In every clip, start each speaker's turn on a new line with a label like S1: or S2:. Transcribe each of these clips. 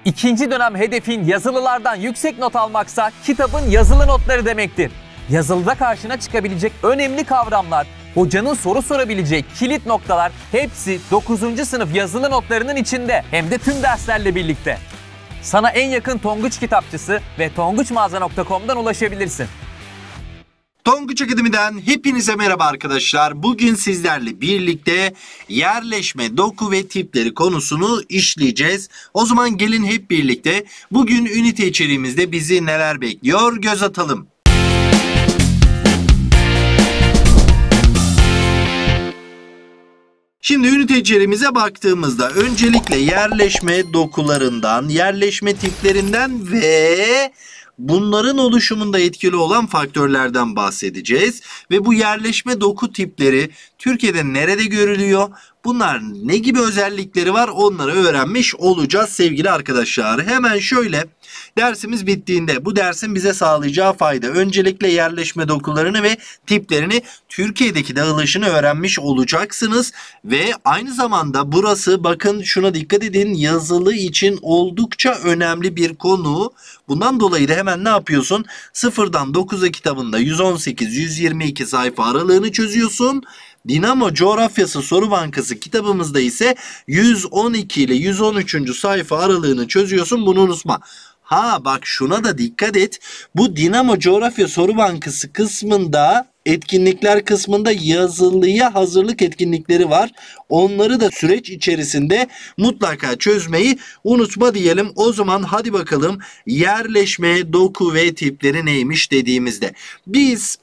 S1: İkinci dönem hedefin yazılılardan yüksek not almaksa kitabın yazılı notları demektir. Yazılıda karşına çıkabilecek önemli kavramlar, hocanın soru sorabileceği kilit noktalar hepsi 9. sınıf yazılı notlarının içinde, hem de tüm derslerle birlikte. Sana en yakın Tonguç kitapçısı ve tonguçmağaza.com'dan ulaşabilirsin.
S2: Tonguç Akademi'den hepinize merhaba arkadaşlar. Bugün sizlerle birlikte yerleşme, doku ve tipleri konusunu işleyeceğiz. O zaman gelin hep birlikte bugün ünite içeriğimizde bizi neler bekliyor göz atalım. Şimdi ünite içeriğimize baktığımızda öncelikle yerleşme dokularından, yerleşme tiplerinden ve bunların oluşumunda etkili olan faktörlerden bahsedeceğiz. Ve bu yerleşme doku tipleri Türkiye'de nerede görülüyor? Bunlar ne gibi özellikleri var? Onları öğrenmiş olacağız sevgili arkadaşlar. Hemen şöyle, dersimiz bittiğinde bu dersin bize sağlayacağı fayda. Öncelikle yerleşme dokularını ve tiplerini, Türkiye'deki dağılışını öğrenmiş olacaksınız. Ve aynı zamanda burası, bakın şuna dikkat edin, yazılı için oldukça önemli bir konu. Bundan dolayı da hemen ne yapıyorsun? 0'dan 9'a kitabında 118-122 sayfa aralığını çözüyorsun. Dinamo Coğrafyası Soru Bankası kitabımızda ise 112 ile 113. sayfa aralığını çözüyorsun. Bunu unutma. Bak şuna da dikkat et. Bu Dinamo Coğrafya Soru Bankası kısmında, etkinlikler kısmında yazılıya hazırlık etkinlikleri var. Onları da süreç içerisinde mutlaka çözmeyi unutma diyelim. O zaman hadi bakalım yerleşme, doku ve tipleri neymiş dediğimizde. Biz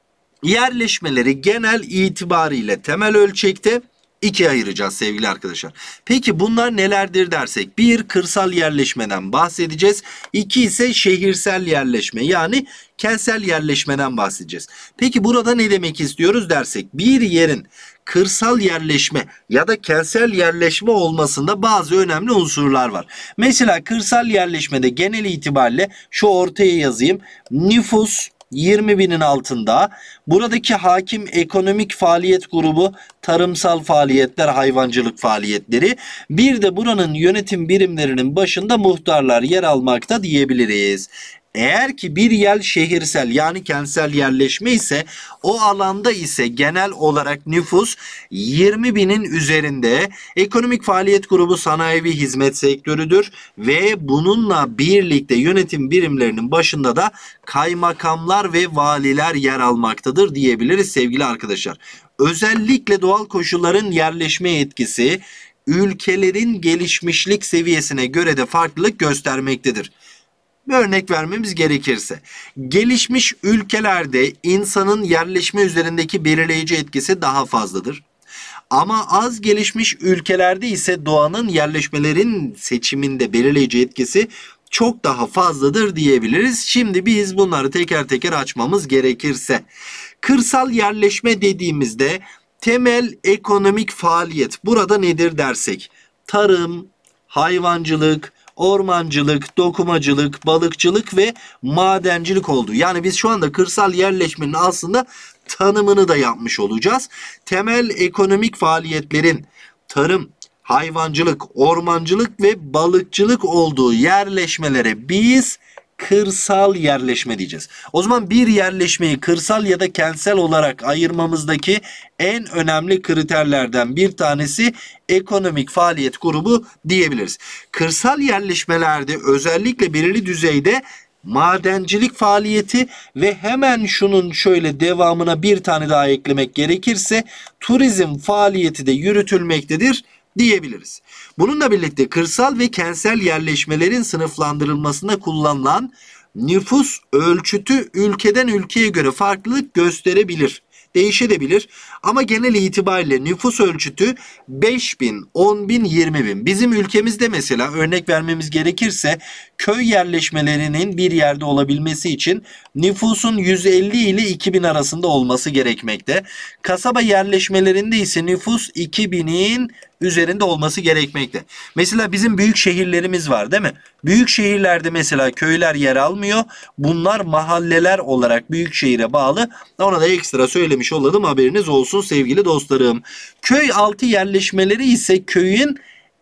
S2: yerleşmeleri genel itibariyle temel ölçekte ikiye ayıracağız sevgili arkadaşlar. Peki bunlar nelerdir dersek, bir, kırsal yerleşmeden bahsedeceğiz. İki ise şehirsel yerleşme, yani kentsel yerleşmeden bahsedeceğiz. Peki burada ne demek istiyoruz dersek, bir yerin kırsal yerleşme ya da kentsel yerleşme olmasında bazı önemli unsurlar var. Mesela kırsal yerleşmede genel itibariyle şu ortaya yazayım. Nüfus 20.000'in altında. Buradaki hakim ekonomik faaliyet grubu tarımsal faaliyetler, hayvancılık faaliyetleri. Bir de buranın yönetim birimlerinin başında muhtarlar yer almakta diyebiliriz. Eğer ki bir yer şehirsel yani kentsel yerleşme ise o alanda ise genel olarak nüfus 20.000'in üzerinde, ekonomik faaliyet grubu sanayi ve hizmet sektörüdür ve bununla birlikte yönetim birimlerinin başında da kaymakamlar ve valiler yer almaktadır diyebiliriz sevgili arkadaşlar. Özellikle doğal koşulların yerleşme etkisi ülkelerin gelişmişlik seviyesine göre de farklılık göstermektedir. Bir örnek vermemiz gerekirse, gelişmiş ülkelerde insanın yerleşme üzerindeki belirleyici etkisi daha fazladır. Ama az gelişmiş ülkelerde ise doğanın yerleşmelerin seçiminde belirleyici etkisi çok daha fazladır diyebiliriz. Şimdi biz bunları teker teker açmamız gerekirse, kırsal yerleşme dediğimizde temel ekonomik faaliyet burada nedir dersek, tarım, hayvancılık, ormancılık, dokumacılık, balıkçılık ve madencilik oldu. Yani biz şu anda kırsal yerleşmenin aslında tanımını da yapmış olacağız. Temel ekonomik faaliyetlerin tarım, hayvancılık, ormancılık ve balıkçılık olduğu yerleşmelere biz kırsal yerleşme diyeceğiz. O zaman bir yerleşmeyi kırsal ya da kentsel olarak ayırmamızdaki en önemli kriterlerden bir tanesi ekonomik faaliyet grubu diyebiliriz. Kırsal yerleşmelerde özellikle belirli düzeyde madencilik faaliyeti ve hemen şunun şöyle devamına bir tane daha eklemek gerekirse turizm faaliyeti de yürütülmektedir diyebiliriz. Bununla birlikte kırsal ve kentsel yerleşmelerin sınıflandırılmasında kullanılan nüfus ölçütü ülkeden ülkeye göre farklılık gösterebilir, değişebilir. Ama genel itibariyle nüfus ölçütü 5.000, 10.000, 20.000. Bizim ülkemizde mesela örnek vermemiz gerekirse köy yerleşmelerinin bir yerde olabilmesi için nüfusun 150 ile 2.000 arasında olması gerekmekte. Kasaba yerleşmelerinde ise nüfus 2.000'in üzerinde olması gerekmekte. Mesela bizim büyük şehirlerimiz var değil mi? Büyük şehirlerde mesela köyler yer almıyor. Bunlar mahalleler olarak büyük şehire bağlı. Ona da ekstra söylemiş olalım, haberiniz olsun sevgili dostlarım. Köy altı yerleşmeleri ise köyün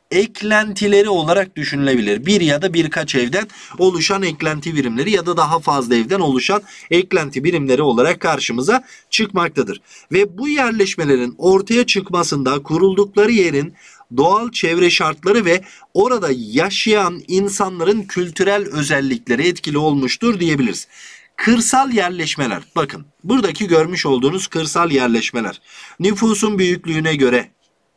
S2: eklentileri olarak düşünülebilir. Bir ya da birkaç evden oluşan eklenti birimleri ya da daha fazla evden oluşan eklenti birimleri olarak karşımıza çıkmaktadır. Ve bu yerleşmelerin ortaya çıkmasında kuruldukları yerin doğal çevre şartları ve orada yaşayan insanların kültürel özellikleri etkili olmuştur diyebiliriz. Kırsal yerleşmeler, bakın buradaki görmüş olduğunuz kırsal yerleşmeler nüfusun büyüklüğüne göre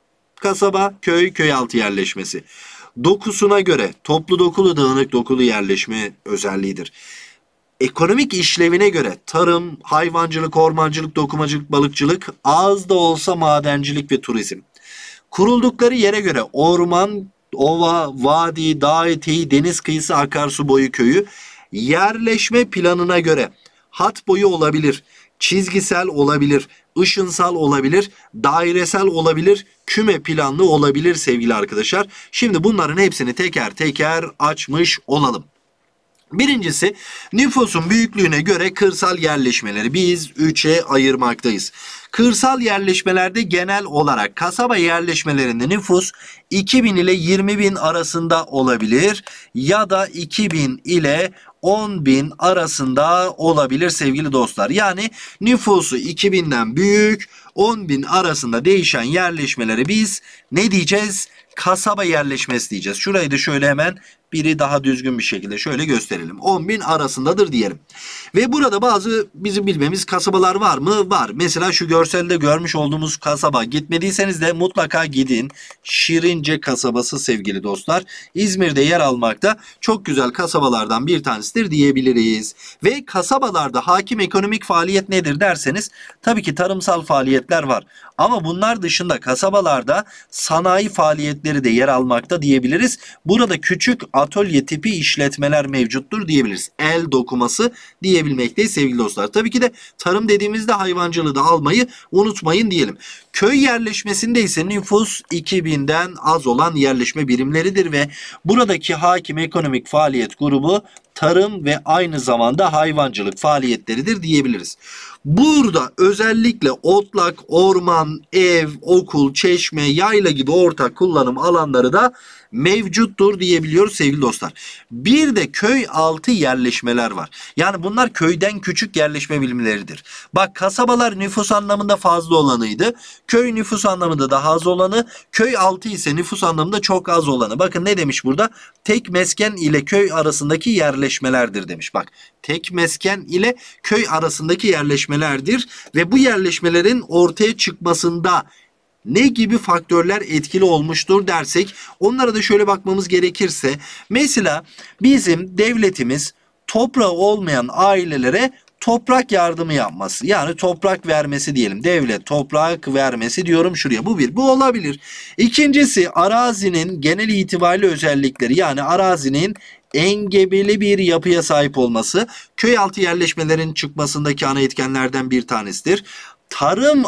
S2: kasaba, köy, köyaltı yerleşmesi. Dokusuna göre toplu dokulu, dağınık dokulu yerleşme özelliğidir. Ekonomik işlevine göre tarım, hayvancılık, ormancılık, dokumacılık, balıkçılık, az da olsa madencilik ve turizm. Kuruldukları yere göre orman, ova, vadi, dağ eteği, deniz kıyısı, akarsu boyu köyü. Yerleşme planına göre hat boyu olabilir, çizgisel olabilir, ışınsal olabilir, dairesel olabilir, küme planlı olabilir sevgili arkadaşlar. Şimdi bunların hepsini teker teker açmış olalım. Birincisi, nüfusun büyüklüğüne göre kırsal yerleşmeleri biz 3'e ayırmaktayız. Kırsal yerleşmelerde genel olarak kasaba yerleşmelerinde nüfus 2000 ile 20.000 arasında olabilir ya da 2000 ile 10.000 arasında olabilir sevgili dostlar. Yani nüfusu 2000'den büyük, 10.000 arasında değişen yerleşmeleri biz ne diyeceğiz? Kasaba yerleşmesi diyeceğiz. Şurayı da şöyle hemen biri daha düzgün bir şekilde şöyle gösterelim. 10.000 arasındadır diyelim. Ve burada bazı bizim bilmemiz kasabalar var mı? Var. Mesela şu görselde görmüş olduğumuz kasaba, gitmediyseniz de mutlaka gidin. Şirince kasabası sevgili dostlar. İzmir'de yer almakta, çok güzel kasabalardan bir tanesidir diyebiliriz. Ve kasabalarda hakim ekonomik faaliyet nedir derseniz tabii ki tarımsal faaliyetler var. Ama bunlar dışında kasabalarda sanayi faaliyetleri de yer almakta diyebiliriz. Burada küçük atölye tipi işletmeler mevcuttur diyebiliriz. El dokuması diyebilmekteyiz sevgili dostlar. Tabii ki de tarım dediğimizde hayvancılığı da almayı unutmayın diyelim. Köy yerleşmesinde ise nüfus 2000'den az olan yerleşme birimleridir ve buradaki hakim ekonomik faaliyet grubu tarım ve aynı zamanda hayvancılık faaliyetleridir diyebiliriz. Burada özellikle otlak, orman, ev, okul, çeşme, yayla gibi ortak kullanım alanları da mevcuttur diyebiliyoruz sevgili dostlar. Bir de köy altı yerleşmeler var. Yani bunlar köyden küçük yerleşme birimleridir. Bak, kasabalar nüfus anlamında fazla olanıydı. Köy nüfus anlamında daha az olanı. Köy altı ise nüfus anlamında çok az olanı. Bakın ne demiş burada? Tek mesken ile köy arasındaki yerleşmelerdir demiş. Bak, tek mesken ile köy arasındaki yerleşmelerdir ve bu yerleşmelerin ortaya çıkmasında ne gibi faktörler etkili olmuştur dersek, onlara da şöyle bakmamız gerekirse, mesela bizim devletimiz toprağı olmayan ailelere toprak yardımı yapması, yani toprak vermesi diyelim. Devlet toprak vermesi diyorum şuraya. Bu olabilir. İkincisi, arazinin genel itibariyle özellikleri, yani arazinin engebeli bir yapıya sahip olması köy altı yerleşmelerin çıkmasındaki ana etkenlerden bir tanesidir. Tarım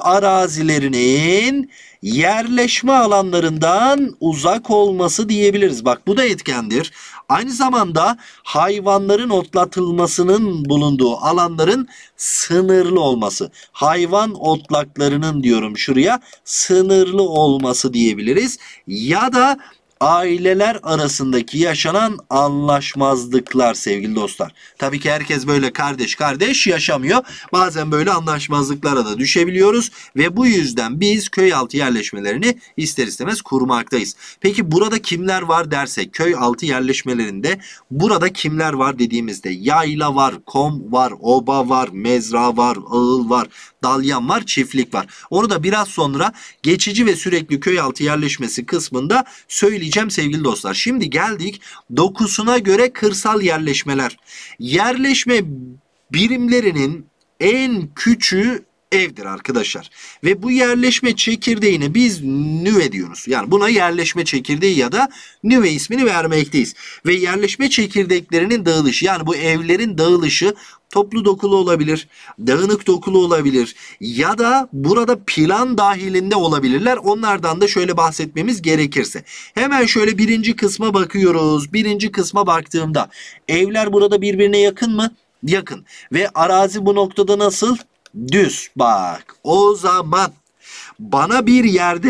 S2: arazilerinin yerleşme alanlarından uzak olması diyebiliriz. Bak, bu da etkendir. Aynı zamanda hayvanların otlatılmasının bulunduğu alanların sınırlı olması. Hayvan otlaklarının diyorum şuraya sınırlı olması diyebiliriz. Ya da aileler arasındaki yaşanan anlaşmazlıklar sevgili dostlar. Tabii ki herkes böyle kardeş kardeş yaşamıyor. Bazen böyle anlaşmazlıklara da düşebiliyoruz ve bu yüzden biz köy altı yerleşmelerini ister istemez kurmaktayız. Peki burada kimler var dersek, köy altı yerleşmelerinde burada kimler var dediğimizde yayla var, kom var, oba var, mezra var, ağıl var, dalyan var, çiftlik var. Onu da biraz sonra geçici ve sürekli köy altı yerleşmesi kısmında söyleyeceğim sevgili dostlar. Şimdi geldik dokusuna göre kırsal yerleşmeler. Yerleşme birimlerinin en küçüğü evdir arkadaşlar. Ve bu yerleşme çekirdeğini biz nüve diyoruz. Yani buna yerleşme çekirdeği ya da nüve ismini vermekteyiz. Ve yerleşme çekirdeklerinin dağılışı, yani bu evlerin dağılışı toplu dokulu olabilir, dağınık dokulu olabilir ya da burada plan dahilinde olabilirler. Onlardan da şöyle bahsetmemiz gerekirse. Hemen şöyle birinci kısma bakıyoruz. Birinci kısma baktığımda evler burada birbirine yakın mı? Yakın. Ve arazi bu noktada nasıl? Düz. Bak, o zaman bana bir yerde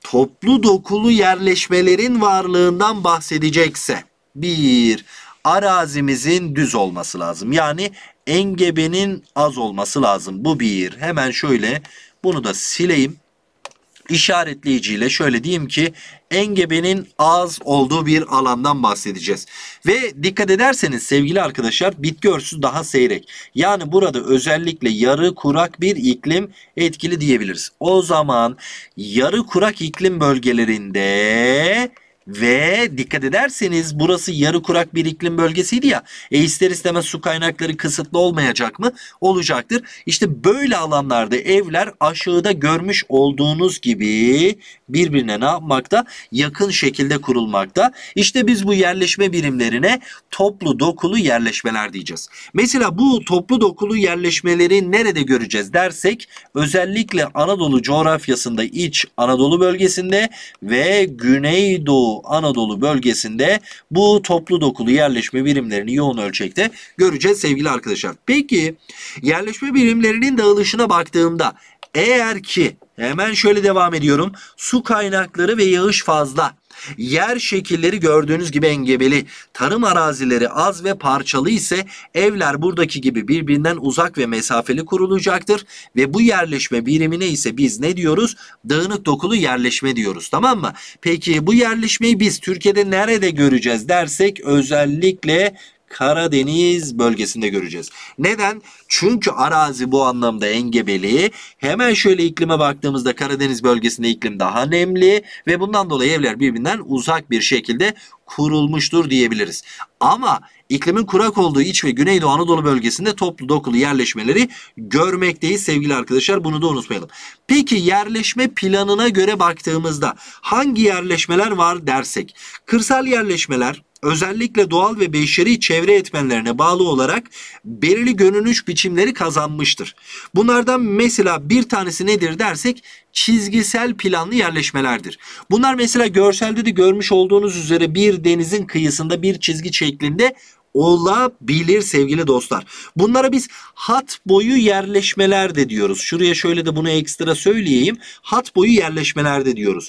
S2: toplu dokulu yerleşmelerin varlığından bahsedecekse, bir, arazimizin düz olması lazım. Yani engebenin az olması lazım. Bu bir. Hemen şöyle bunu da sileyim. İşaretleyiciyle şöyle diyeyim ki engebenin az olduğu bir alandan bahsedeceğiz. Ve dikkat ederseniz sevgili arkadaşlar, bitki örtüsü daha seyrek. Yani burada özellikle yarı kurak bir iklim etkili diyebiliriz. O zaman yarı kurak iklim bölgelerinde ve dikkat ederseniz burası yarı kurak bir iklim bölgesiydi ya. İster istemez su kaynakları kısıtlı olmayacak mı? Olacaktır. İşte böyle alanlarda evler aşağıda görmüş olduğunuz gibi birbirine ne yapmakta? Yakın şekilde kurulmakta. İşte biz bu yerleşme birimlerine toplu dokulu yerleşmeler diyeceğiz. Mesela bu toplu dokulu yerleşmeleri nerede göreceğiz dersek, özellikle Anadolu coğrafyasında İç Anadolu bölgesinde ve Güneydoğu Anadolu bölgesinde bu toplu dokulu yerleşme birimlerini yoğun ölçekte göreceğiz sevgili arkadaşlar. Peki yerleşme birimlerinin dağılışına baktığımda, eğer ki hemen şöyle devam ediyorum. Su kaynakları ve yağış fazla. Yer şekilleri gördüğünüz gibi engebeli. Tarım arazileri az ve parçalı ise evler buradaki gibi birbirinden uzak ve mesafeli kurulacaktır. Ve bu yerleşme birimine ise biz ne diyoruz? Dağınık dokulu yerleşme diyoruz, tamam mı? Peki bu yerleşmeyi biz Türkiye'de nerede göreceğiz dersek, özellikle Karadeniz bölgesinde göreceğiz. Neden? Çünkü arazi bu anlamda engebeli. Hemen şöyle iklime baktığımızda Karadeniz bölgesinde iklim daha nemli ve bundan dolayı evler birbirinden uzak bir şekilde kurulmuştur diyebiliriz. Ama iklimin kurak olduğu İç ve Güneydoğu Anadolu bölgesinde toplu dokulu yerleşmeleri görmekteyiz sevgili arkadaşlar. Bunu da unutmayalım. Peki yerleşme planına göre baktığımızda hangi yerleşmeler var dersek, kırsal yerleşmeler özellikle doğal ve beşeri çevre etmenlerine bağlı olarak belirli görünüş biçimleri kazanmıştır. Bunlardan mesela bir tanesi nedir dersek, çizgisel planlı yerleşmelerdir. Bunlar mesela görselde de görmüş olduğunuz üzere bir denizin kıyısında bir çizgi şeklinde olabilir sevgili dostlar. Bunlara biz hat boyu yerleşmeler de diyoruz. Şuraya şöyle de bunu ekstra söyleyeyim. Hat boyu yerleşmeler de diyoruz.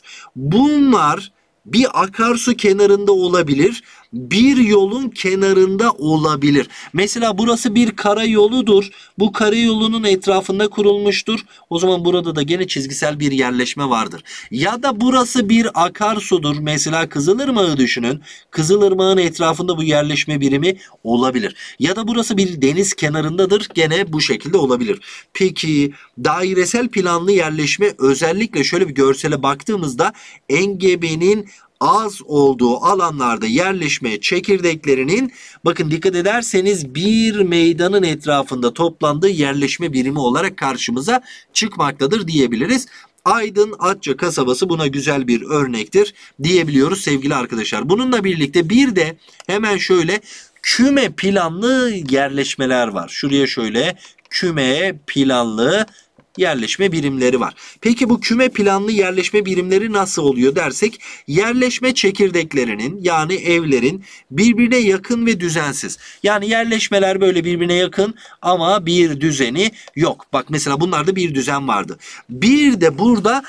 S2: Bunlar bir akarsu kenarında olabilir, bir yolun kenarında olabilir. Mesela burası bir karayoludur. Bu karayolunun etrafında kurulmuştur. O zaman burada da gene çizgisel bir yerleşme vardır. Ya da burası bir akarsudur. Mesela Kızılırmak'ı düşünün. Kızılırmak'ın etrafında bu yerleşme birimi olabilir. Ya da burası bir deniz kenarındadır. Gene bu şekilde olabilir. Peki dairesel planlı yerleşme, özellikle şöyle bir görsele baktığımızda engebenin az olduğu alanlarda yerleşme çekirdeklerinin, bakın dikkat ederseniz, bir meydanın etrafında toplandığı yerleşme birimi olarak karşımıza çıkmaktadır diyebiliriz. Aydın Atça kasabası buna güzel bir örnektir diyebiliyoruz sevgili arkadaşlar. Bununla birlikte bir de hemen şöyle küme planlı yerleşmeler var. Şuraya şöyle küme planlı yerleşme birimleri var. Peki bu küme planlı yerleşme birimleri nasıl oluyor dersek, yerleşme çekirdeklerinin, yani evlerin birbirine yakın ve düzensiz. Yani yerleşmeler böyle birbirine yakın ama bir düzeni yok. Bak mesela bunlarda bir düzen vardı. Bir de burada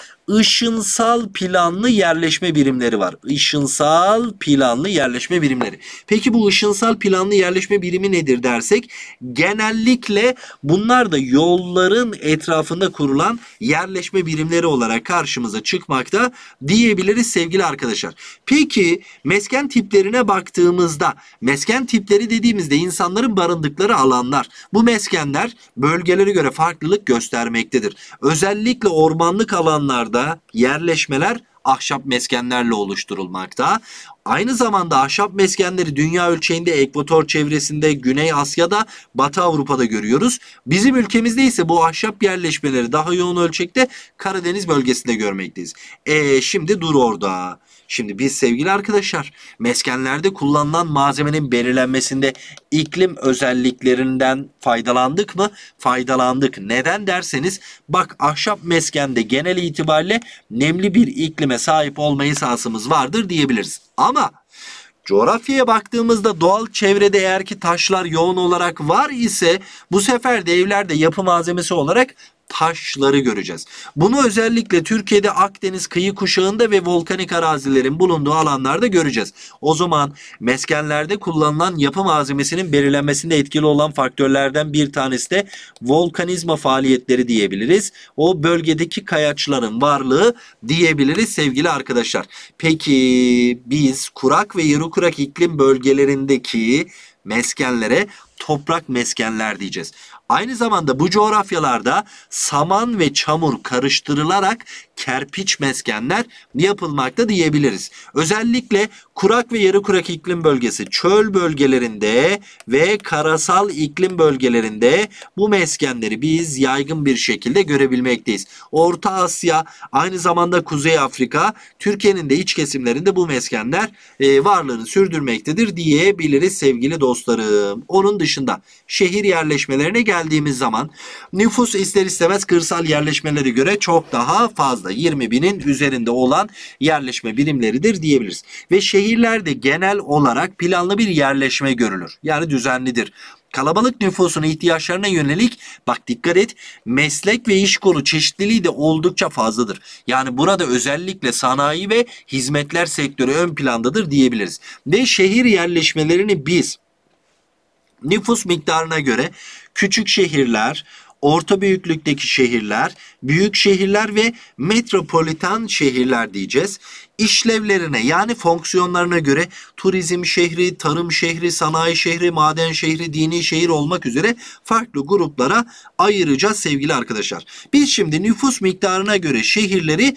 S2: ışınsal planlı yerleşme birimleri var. Işınsal planlı yerleşme birimleri. Peki bu ışınsal planlı yerleşme birimi nedir dersek, genellikle bunlar da yolların etrafında kurulan yerleşme birimleri olarak karşımıza çıkmakta diyebiliriz sevgili arkadaşlar. Peki mesken tiplerine baktığımızda, mesken tipleri dediğimizde insanların barındıkları alanlar. Bu meskenler bölgelere göre farklılık göstermektedir. Özellikle ormanlık alanlarda yerleşmeler ahşap meskenlerle oluşturulmakta. Aynı zamanda ahşap meskenleri dünya ölçeğinde ekvator çevresinde, Güney Asya'da, Batı Avrupa'da görüyoruz. Bizim ülkemizde ise bu ahşap yerleşmeleri daha yoğun ölçekte Karadeniz bölgesinde görmekteyiz. Şimdi dur orada. Şimdi biz sevgili arkadaşlar, meskenlerde kullanılan malzemenin belirlenmesinde iklim özelliklerinden faydalandık mı? Faydalandık. Neden derseniz, bak ahşap meskende genel itibariyle nemli bir iklime sahip olma esasımız vardır diyebiliriz. Ama coğrafyaya baktığımızda doğal çevrede eğer ki taşlar yoğun olarak var ise, bu sefer de evlerde yapı malzemesi olarak taşları göreceğiz. Bunu özellikle Türkiye'de Akdeniz kıyı kuşağında ve volkanik arazilerin bulunduğu alanlarda göreceğiz. O zaman meskenlerde kullanılan yapı malzemesinin belirlenmesinde etkili olan faktörlerden bir tanesi de volkanizma faaliyetleri diyebiliriz. O bölgedeki kayaçların varlığı diyebiliriz sevgili arkadaşlar. Peki biz kurak ve yarı kurak iklim bölgelerindeki meskenlere toprak meskenler diyeceğiz. Aynı zamanda bu coğrafyalarda saman ve çamur karıştırılarak kerpiç meskenler yapılmakta diyebiliriz. Özellikle kurak ve yarı kurak iklim bölgesi, çöl bölgelerinde ve karasal iklim bölgelerinde bu meskenleri biz yaygın bir şekilde görebilmekteyiz. Orta Asya, aynı zamanda Kuzey Afrika, Türkiye'nin de iç kesimlerinde bu meskenler varlığını sürdürmektedir diyebiliriz sevgili dostlarım. Onun dışında şehir yerleşmelerine geldiğimiz zaman nüfus ister istemez kırsal yerleşmelere göre çok daha fazla. 20 binin üzerinde olan yerleşme birimleridir diyebiliriz. Ve şehirlerde genel olarak planlı bir yerleşme görülür. Yani düzenlidir. Kalabalık nüfusun ihtiyaçlarına yönelik bak dikkat et, meslek ve iş kolu çeşitliliği de oldukça fazladır. Yani burada özellikle sanayi ve hizmetler sektörü ön plandadır diyebiliriz. Ve şehir yerleşmelerini biz nüfus miktarına göre küçük şehirler, orta büyüklükteki şehirler, büyük şehirler ve metropolitan şehirler diyeceğiz. İşlevlerine yani fonksiyonlarına göre turizm şehri, tarım şehri, sanayi şehri, maden şehri, dini şehir olmak üzere farklı gruplara ayıracağız sevgili arkadaşlar. Biz şimdi nüfus miktarına göre şehirleri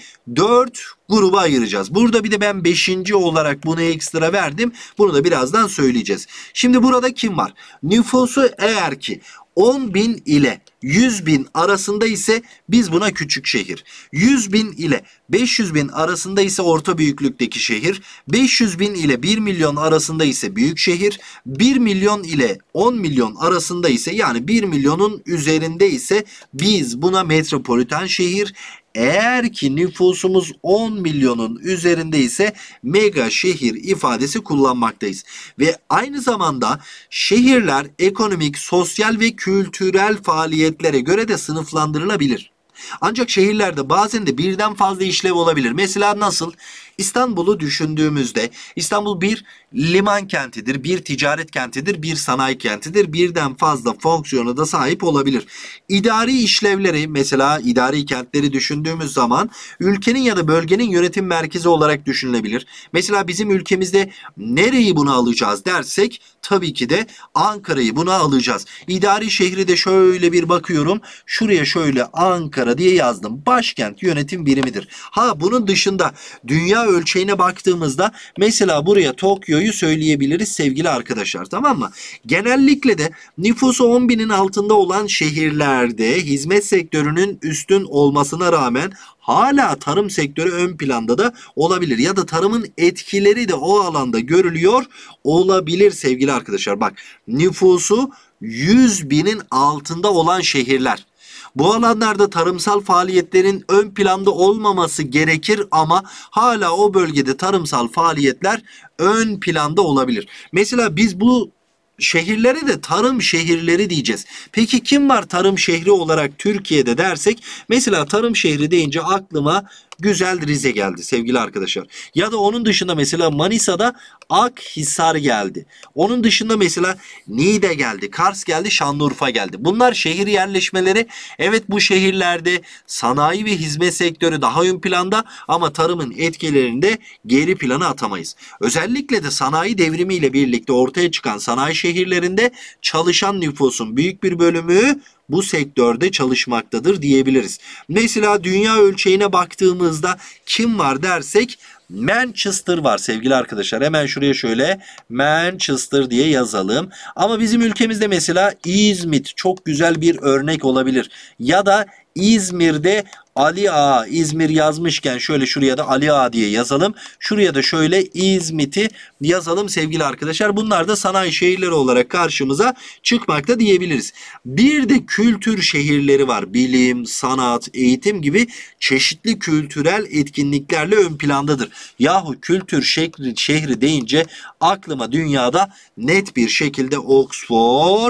S2: 4 gruba ayıracağız. Burada bir de ben 5. olarak bunu ekstra verdim. Bunu da birazdan söyleyeceğiz. Şimdi burada kim var? Nüfusu eğer ki 10.000 ile 100.000 arasında ise biz buna küçük şehir. 100.000 ile 500.000 arasında ise orta büyüklükteki şehir. 500.000 ile 1 milyon arasında ise büyük şehir. 1 milyon ile 10 milyon arasında ise yani 1 milyonun üzerinde ise biz buna metropolitan şehir. Eğer ki nüfusumuz 10 milyonun üzerinde ise mega şehir ifadesi kullanmaktayız. Ve aynı zamanda şehirler ekonomik, sosyal ve kültürel faaliyetlere göre de sınıflandırılabilir. Ancak şehirlerde bazen de birden fazla işlev olabilir. Mesela nasıl? İstanbul'u düşündüğümüzde İstanbul bir liman kentidir, bir ticaret kentidir, bir sanayi kentidir. Birden fazla fonksiyona da sahip olabilir. İdari işlevleri, mesela idari kentleri düşündüğümüz zaman ülkenin ya da bölgenin yönetim merkezi olarak düşünülebilir. Mesela bizim ülkemizde nereyi buna alacağız dersek tabii ki de Ankara'yı buna alacağız. İdari şehri de şöyle bir bakıyorum. Şuraya şöyle Ankara diye yazdım. Başkent yönetim birimidir. Ha bunun dışında dünya ölçeğine baktığımızda mesela buraya Tokyo'yu söyleyebiliriz sevgili arkadaşlar, tamam mı? Genellikle de nüfusu 10.000'in altında olan şehirlerde hizmet sektörünün üstün olmasına rağmen hala tarım sektörü ön planda da olabilir ya da tarımın etkileri de o alanda görülüyor olabilir sevgili arkadaşlar. Bak, nüfusu 100.000'in altında olan şehirler. Bu alanlarda tarımsal faaliyetlerin ön planda olmaması gerekir ama hala o bölgede tarımsal faaliyetler ön planda olabilir. Mesela biz bu şehirlere de tarım şehirleri diyeceğiz. Peki kim var tarım şehri olarak Türkiye'de dersek, mesela tarım şehri deyince aklıma güzel Rize geldi sevgili arkadaşlar. Ya da onun dışında mesela Manisa'da Akhisar geldi. Onun dışında mesela Niğde geldi, Kars geldi, Şanlıurfa geldi. Bunlar şehir yerleşmeleri. Evet, bu şehirlerde sanayi ve hizmet sektörü daha ön planda ama tarımın etkilerini de geri plana atamayız. Özellikle de sanayi devrimiyle birlikte ortaya çıkan sanayi şehirlerinde çalışan nüfusun büyük bir bölümü bu sektörde çalışmaktadır diyebiliriz. Mesela dünya ölçeğine baktığımızda kim var dersek Manchester var sevgili arkadaşlar. Hemen şuraya şöyle Manchester diye yazalım. Ama bizim ülkemizde mesela İzmit çok güzel bir örnek olabilir. Ya da İzmir'de Ali Ağa, İzmir yazmışken şöyle şuraya da Ali Ağa diye yazalım. Şuraya da şöyle İzmit'i yazalım sevgili arkadaşlar. Bunlar da sanayi şehirleri olarak karşımıza çıkmakta diyebiliriz. Bir de kültür şehirleri var. Bilim, sanat, eğitim gibi çeşitli kültürel etkinliklerle ön plandadır. Yahu kültür şehri deyince aklıma dünyada net bir şekilde Oxford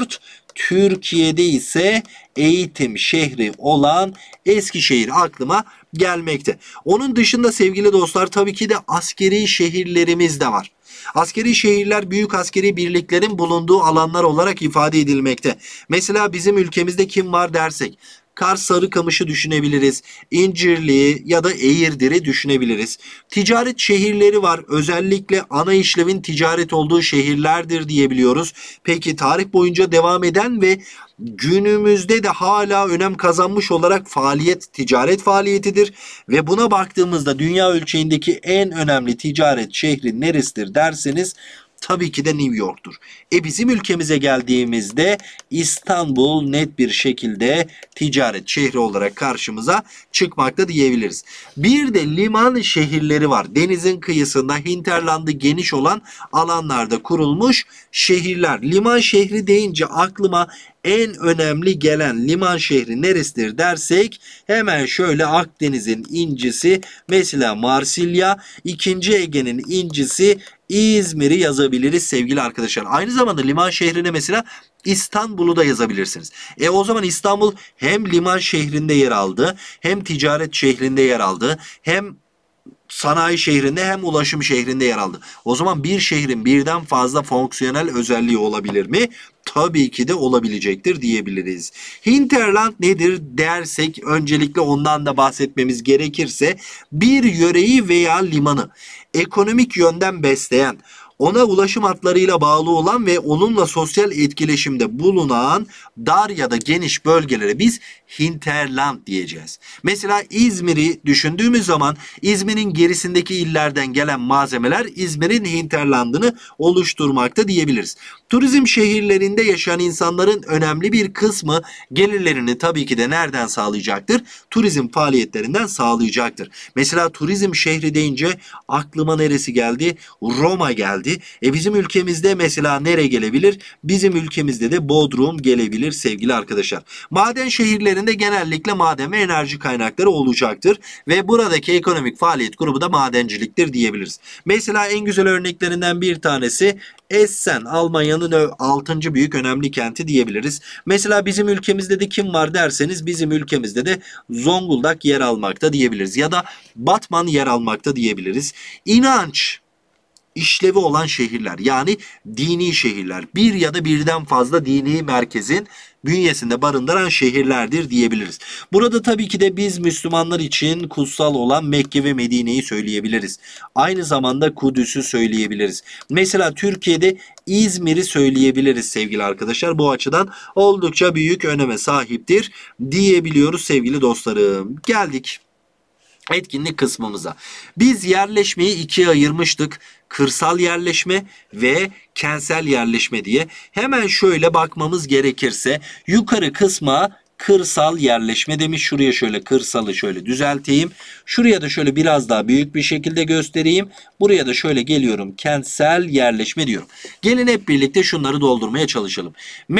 S2: Türkiye'de ise eğitim şehri olan Eskişehir aklıma gelmekte. Onun dışında sevgili dostlar tabii ki de askeri şehirlerimiz de var. Askeri şehirler büyük askeri birliklerin bulunduğu alanlar olarak ifade edilmekte. Mesela bizim ülkemizde kim var dersek Kars Sarıkamış'ı düşünebiliriz. İncirli'yi ya da Eğirdir'i düşünebiliriz. Ticaret şehirleri var. Özellikle ana işlevin ticaret olduğu şehirlerdir diyebiliyoruz. Peki tarih boyunca devam eden ve günümüzde de hala önem kazanmış olarak ticaret faaliyetidir. Ve buna baktığımızda dünya ölçeğindeki en önemli ticaret şehri neresidir derseniz tabii ki de New York'tur. Bizim ülkemize geldiğimizde İstanbul net bir şekilde ticaret şehri olarak karşımıza çıkmakta diyebiliriz. Bir de liman şehirleri var. Denizin kıyısında hinterlandı geniş olan alanlarda kurulmuş şehirler. Liman şehri deyince aklıma en önemli gelen liman şehri neresidir dersek hemen şöyle Akdeniz'in incisi mesela Marsilya, 2. Ege'nin incisi İzmir'i yazabiliriz sevgili arkadaşlar. Aynı zamanda liman şehrine mesela İstanbul'u da yazabilirsiniz. O zaman İstanbul hem liman şehrinde yer aldı, hem ticaret şehrinde yer aldı, hem sanayi şehrinde hem ulaşım şehrinde yer aldı. O zaman bir şehrin birden fazla fonksiyonel özelliği olabilir mi? Tabii ki de olabilecektir diyebiliriz. Hinterland nedir dersek öncelikle ondan da bahsetmemiz gerekirse bir yöreyi veya limanı ekonomik yönden besleyen, ona ulaşım hatlarıyla bağlı olan ve onunla sosyal etkileşimde bulunan dar ya da geniş bölgelere biz hinterland diyeceğiz. Mesela İzmir'i düşündüğümüz zaman İzmir'in gerisindeki illerden gelen malzemeler İzmir'in hinterlandını oluşturmakta diyebiliriz. Turizm şehirlerinde yaşayan insanların önemli bir kısmı gelirlerini tabii ki de nereden sağlayacaktır? Turizm faaliyetlerinden sağlayacaktır. Mesela turizm şehri deyince aklıma neresi geldi? Roma geldi. Bizim ülkemizde mesela nereye gelebilir? Bizim ülkemizde de Bodrum gelebilir sevgili arkadaşlar. Maden şehirlerinde genellikle maden ve enerji kaynakları olacaktır. Ve buradaki ekonomik faaliyet grubu da madenciliktir diyebiliriz. Mesela en güzel örneklerinden bir tanesi Essen, Almanya'nın 6. büyük önemli kenti diyebiliriz. Mesela bizim ülkemizde de kim var derseniz bizim ülkemizde de Zonguldak yer almakta diyebiliriz. Ya da Batman yer almakta diyebiliriz. İnanç işlevi olan şehirler yani dini şehirler, bir ya da birden fazla dini merkezin bünyesinde barındıran şehirlerdir diyebiliriz. Burada tabii ki de biz Müslümanlar için kutsal olan Mekke ve Medine'yi söyleyebiliriz. Aynı zamanda Kudüs'ü söyleyebiliriz. Mesela Türkiye'de İzmir'i söyleyebiliriz sevgili arkadaşlar. Bu açıdan oldukça büyük öneme sahiptir diyebiliyoruz sevgili dostlarım. Geldik etkinlik kısmımıza. Biz yerleşmeyi ikiye ayırmıştık. Kırsal yerleşme ve kentsel yerleşme diye. Hemen şöyle bakmamız gerekirse yukarı kısma kırsal yerleşme demiş. Şuraya şöyle kırsalı şöyle düzelteyim. Şuraya da şöyle biraz daha büyük bir şekilde göstereyim. Buraya da şöyle geliyorum. Kentsel yerleşme diyorum. Gelin hep birlikte şunları doldurmaya çalışalım.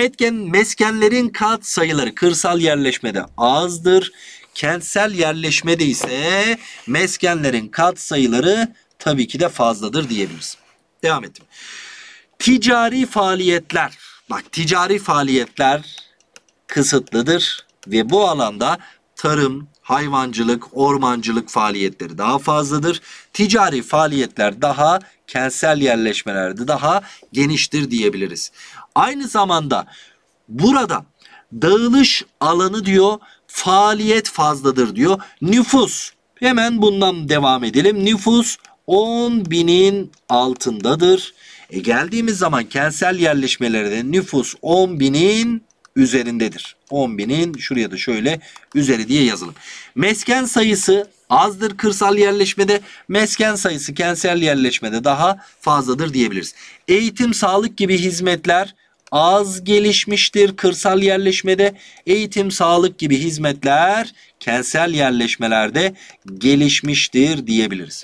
S2: Meskenlerin kat sayıları kırsal yerleşmede azdır. Kentsel yerleşmede ise meskenlerin kat sayıları tabii ki de fazladır diyebiliriz. Devam ettim. Ticari faaliyetler. Bak ticari faaliyetler kısıtlıdır ve bu alanda tarım, hayvancılık, ormancılık faaliyetleri daha fazladır. Ticari faaliyetler daha kentsel yerleşmelerde daha geniştir diyebiliriz. Aynı zamanda burada dağılış alanı diyor, faaliyet fazladır diyor. Nüfus, hemen bundan devam edelim. Nüfus 10.000'in altındadır. Geldiğimiz zaman kentsel yerleşmelerde nüfus 10.000'in üzerindedir. 10.000'in şuraya da şöyle üzeri diye yazalım. Mesken sayısı azdır kırsal yerleşmede. Mesken sayısı kentsel yerleşmede daha fazladır diyebiliriz. Eğitim, sağlık gibi hizmetler az gelişmiştir kırsal yerleşmede. Eğitim, sağlık gibi hizmetler kentsel yerleşmelerde gelişmiştir diyebiliriz.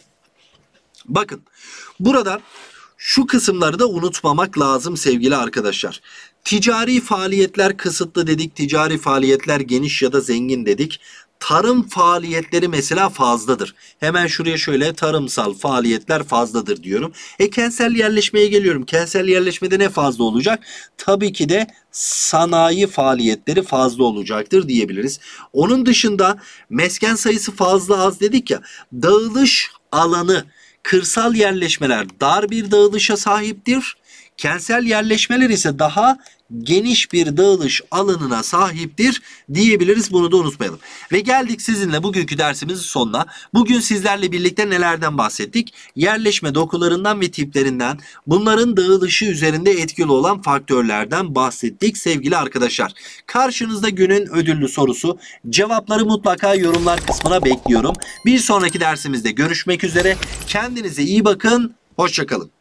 S2: Bakın burada şu kısımları da unutmamak lazım sevgili arkadaşlar. Ticari faaliyetler kısıtlı dedik, ticari faaliyetler geniş ya da zengin dedik. tarım faaliyetleri mesela fazladır. Hemen şuraya şöyle tarımsal faaliyetler fazladır diyorum. Kentsel yerleşmeye geliyorum. Kentsel yerleşmede ne fazla olacak? Tabii ki de sanayi faaliyetleri fazla olacaktır diyebiliriz. Onun dışında mesken sayısı fazla az dedik ya. Dağılış alanı, kırsal yerleşmeler dar bir dağılışa sahiptir. Kentsel yerleşmeler ise daha geniş bir dağılış alanına sahiptir diyebiliriz. Bunu da unutmayalım. Ve geldik sizinle bugünkü dersimizin sonuna. Bugün sizlerle birlikte nelerden bahsettik? Yerleşme dokularından ve tiplerinden, bunların dağılışı üzerinde etkili olan faktörlerden bahsettik sevgili arkadaşlar. Karşınızda günün ödüllü sorusu. Cevapları mutlaka yorumlar kısmına bekliyorum. Bir sonraki dersimizde görüşmek üzere. Kendinize iyi bakın. Hoşça kalın.